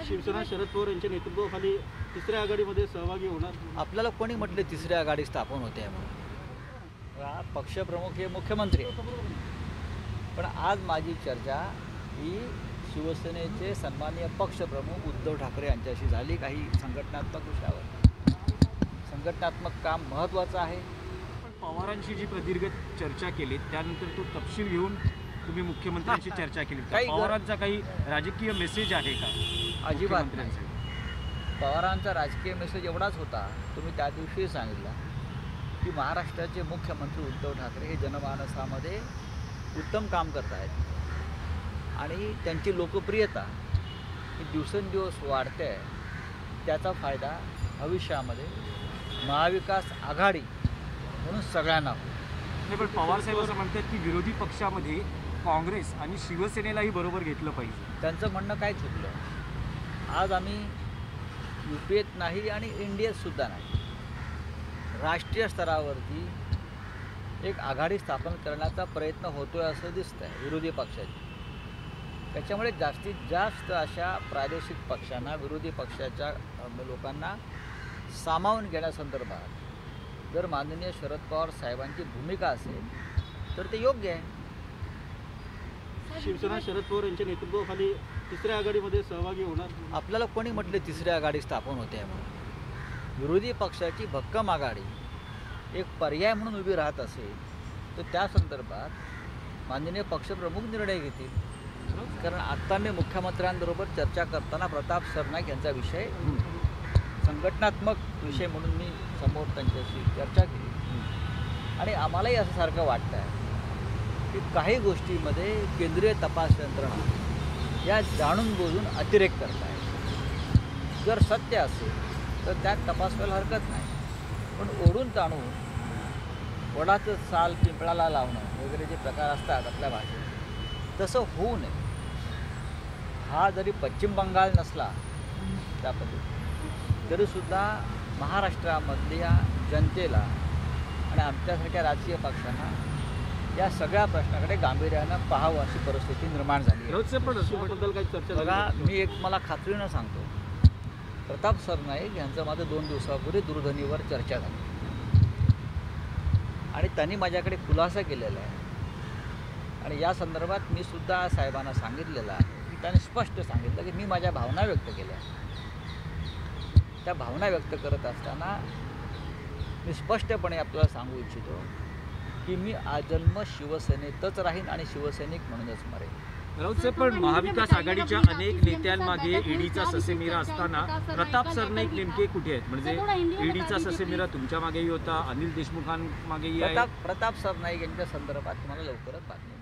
शिवसेना शरद पवार यांच्या नेतृत्वाखाली तिसऱ्या आघाडीमध्ये सहभागी होणार? आपल्याला कोणी म्हटलं तिसरी आघाडी स्थापन होते आहे म्हणून? पक्षप्रमुख हे मुख्यमंत्री आहे. पण आज माझी चर्चा ही शिवसेनेचे सन्माननीय पक्षप्रमुख उद्धव ठाकरे यांच्याशी झाली. काही संघटनात्मक विषयावर. संघटनात्मक काम महत्त्वाचं आहे. पण पवारांशी जी प्रदीर्घ चर्चा केली त्यानंतर तो तपशील घेऊन तुम्ही मुख्यमंत्र्यांशी चर्चा केली. पवारांचा काही राजकीय मेसेज आहे का? अजिबात नाही. पवारांचा राजकीय मेसेज एवढाच होता, तुम्ही त्या दिवशी सांगितला की महाराष्ट्राचे मुख्यमंत्री उद्धव ठाकरे हे जनमानसामध्ये उत्तम काम करत आहेत आणि त्यांची लोकप्रियता ही दिवसेंदिवस वाढते आहे. त्याचा फायदा भविष्यामध्ये महाविकास आघाडी म्हणून सगळ्यांना होईल. पण पवारसाहेब असं म्हणतात की विरोधी पक्षामध्ये काँग्रेस आणि शिवसेनेलाही बरोबर घेतलं पाहिजे. त्यांचं म्हणणं काय चुकलं? आज आम्ही UP-त नाही आणि इंडियातसुद्धा नाही, राष्ट्रीय स्तरावरती एक आघाडी स्थापन करण्याचा प्रयत्न होतो आहे असं दिसतं आहे विरोधी पक्षाची. त्याच्यामुळे जास्तीत जास्त अशा प्रादेशिक पक्षांना, विरोधी पक्षाच्या लोकांना सामावून घेण्यासंदर्भात जर माननीय शरद पवार साहेबांची भूमिका असेल तर ते योग्य आहे. शिवसेना शरद पवार यांच्या नेतृत्वाखाली तिसऱ्या आघाडीमध्ये सहभागी होणार? आपल्याला कोणी म्हटलं तिसरी आघाडी स्थापन होते आहे म्हणून? विरोधी पक्षाची भक्कम आघाडी एक पर्याय म्हणून उभी राहत असेल तर त्या संदर्भात माननीय पक्षप्रमुख निर्णय घेतील. कारण आत्ता मी मुख्यमंत्र्यांबरोबर चर्चा करताना प्रताप सरनाईक यांचा विषय संघटनात्मक विषय म्हणून मी समोर त्यांच्याशी चर्चा केली आणि आम्हालाही असं सारखं वाटतं आहे की काही गोष्टीमध्ये केंद्रीय तपास यंत्रणा या जाणून बुजून अतिरेक करत आहे. जर सत्य असेल तर त्यात तपास व्हायला हरकत नाही, पण ओढून ताणून वडाचं साल पिंपळाला लावणं वगैरे जे प्रकार असतात आपल्या भाषेत तसं होऊ नये. हा जरी पश्चिम बंगाल नसला त्या पद्धतीने तरीसुद्धा महाराष्ट्रामधल्या जनतेला आणि आमच्यासारख्या राजकीय पक्षांना या सगळ्या प्रश्नाकडे गांभीर्यानं पाहावं अशी परिस्थिती निर्माण झाली आहे. बघा, मी एक मला खात्रीनं सांगतो, प्रताप सरनाईक यांचं माझं 2 दिवसापूर्वी दूरध्वनीवर चर्चा झाली आणि त्यांनी माझ्याकडे खुलासा केलेला आहे आणि या संदर्भात मी सुद्धा साहेबांना सांगितलेलं आहे की त्यांनी स्पष्ट सांगितलं की मी माझ्या भावना व्यक्त केल्या. त्या भावना व्यक्त करत असताना मी स्पष्टपणे आपल्याला सांगू इच्छितो की मी आजन्म शिवसेनेतच राहीन आणि शिवसैनिक म्हणूनच मरेन. राऊतसाहेब, पण महाविकास आघाडीच्या अनेक नेत्यांमागे ईडीचा ससेमिरा असताना प्रताप सरनाईक नेमके कुठे आहेत? म्हणजे ईडीचा ससेमिरा तुमच्या मागेही होता, अनिल देशमुखांमागेही आहे. प्रताप सरनाईक यांच्या संदर्भात तुम्हाला लवकरच बातमी